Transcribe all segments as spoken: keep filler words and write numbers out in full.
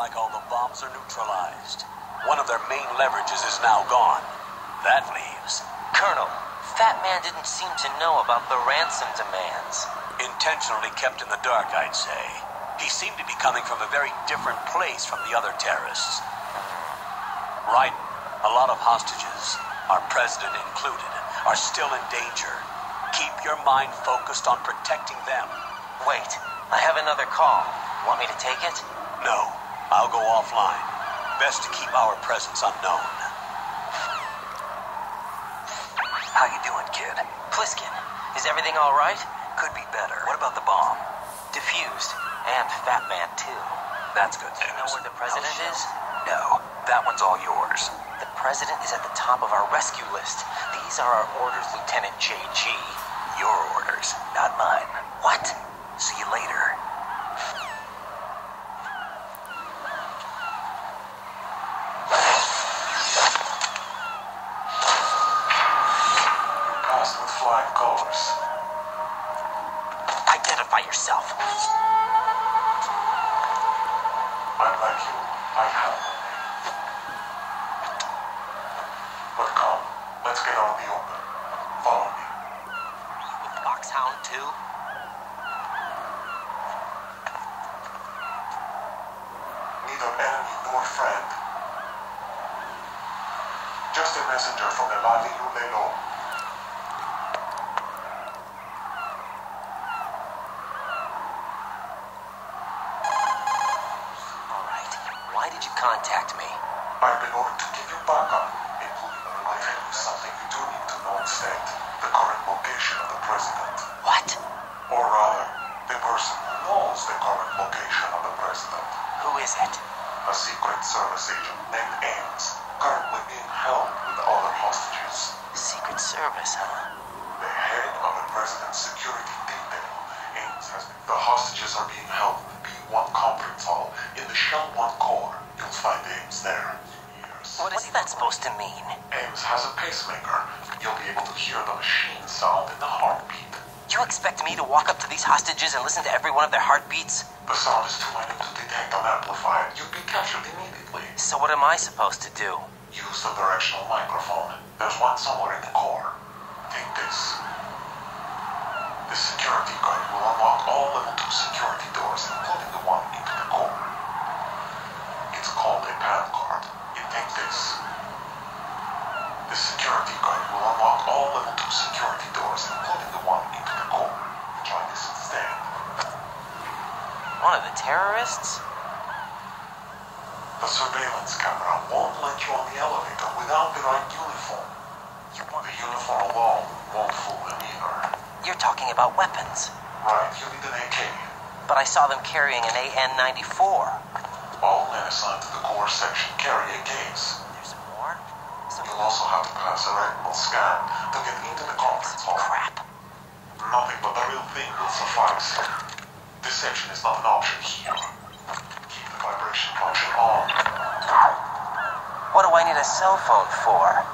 like all the bombs are neutralized. One of their main leverages is now gone. That leaves... Colonel, Fat Man didn't seem to know about the ransom demands. Intentionally kept in the dark, I'd say. He seemed to be coming from a very different place from the other terrorists. Right, a lot of hostages, our president included, are still in danger. Keep your mind focused on protecting them. Wait, I have another call. Want me to take it? No, I'll go offline. Best to keep our presence unknown. How you doing, kid? Pliskin, is everything all right? Could be better. What about the bomb? Diffused. And Fat Man, too. That's good news. Do you know where the president is? No, that one's all yours. The president is at the top of our rescue list. These are our orders, Lieutenant J G. Your orders, not mine. What? See you later. Passed with flying colors. Identify yourself. I'm like you. I have no name. But come, let's get out in the open. Follow me. With Foxhound, too? Neither enemy nor friend. Just a messenger from Elali Lulelo. All right. Why did you contact me? I've been ordered to give you backup, including a reminder of something you do need to know instead. The current location of the president. What? Or rather, the person who knows the current location of the president. Who is it? A Secret Service agent named Ames, currently being held with other hostages. Secret Service, huh? The head of the president's security detail, Ames has been... The hostages are being held in the B one conference hall in the Shell one core. You'll find Ames there. Years. What is that supposed to mean? Ames has a pacemaker. You'll be able to hear the machine sound in the heartbeat. You expect me to walk up to these hostages and listen to every one of their heartbeats? The sound is too minute to detect on amplifier. You'd be captured immediately. So what am I supposed to do? Use the directional microphone. There's one somewhere in the core. Take this. The security guard will unlock all level two security doors, including the one into the core. It's called a PAN card. You take this. The security guard will unlock all level two security doors, including the one into the core. Try this instead. One of the terrorists? The surveillance camera won't let you on the elevator without the right uniform. You want The uniform alone won't fool him either. You're talking about weapons. Right, you need an A K. But I saw them carrying an A N ninety-four. All men assigned to the core section carry A Ks. There's more? Some You'll also have to pass a rectal scan to get into the conference hall. crap. Nothing but the real thing will suffice. Deception is not an option here. Keep the vibration function on. What do I need a cell phone for?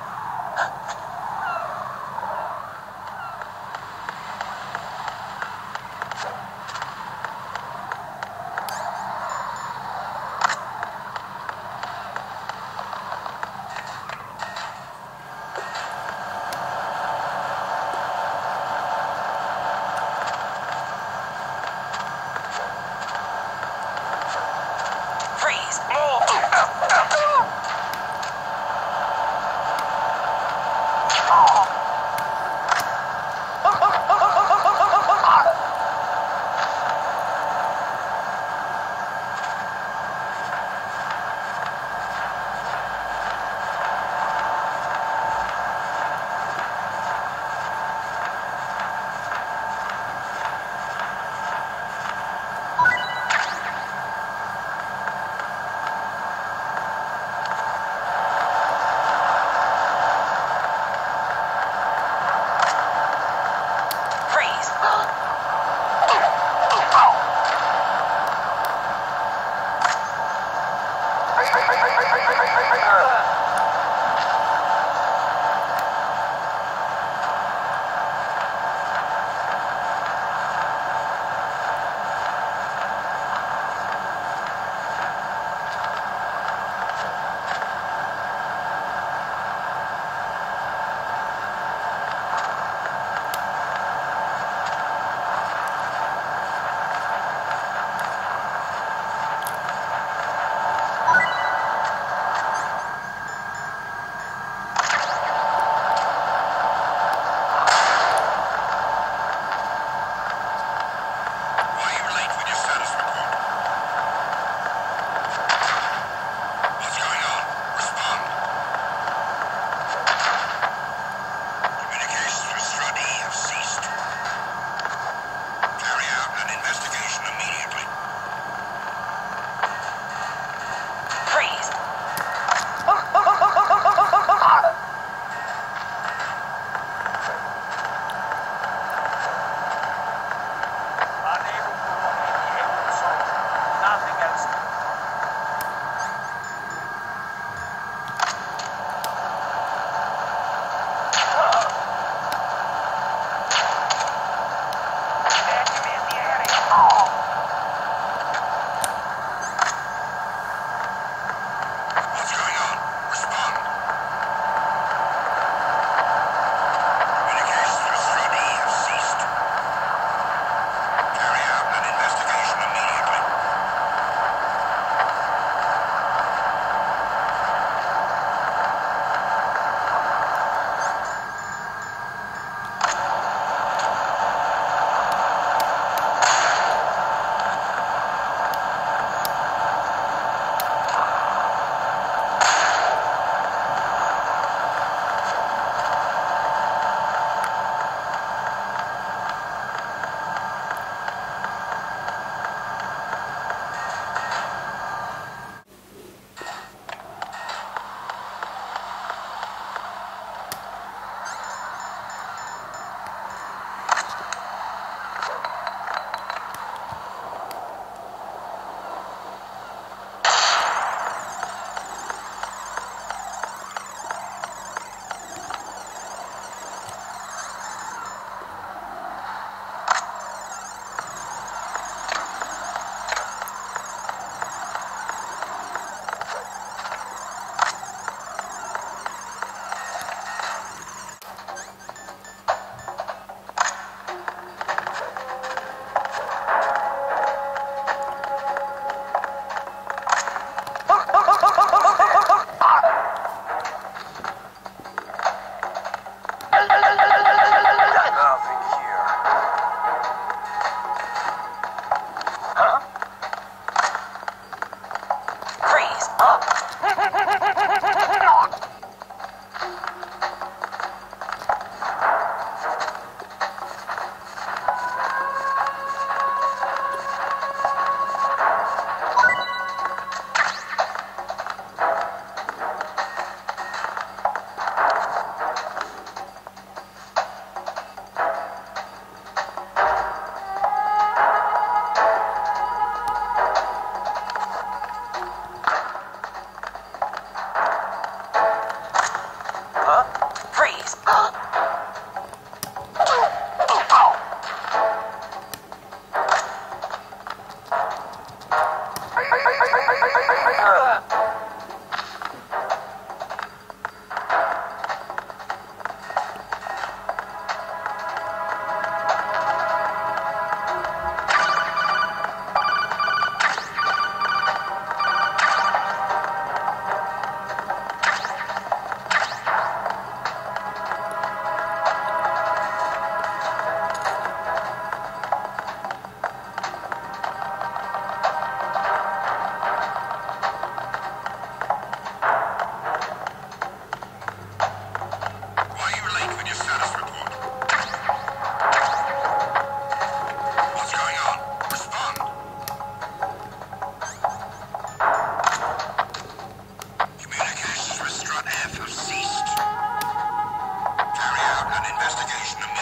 Freeze! Move! investigation of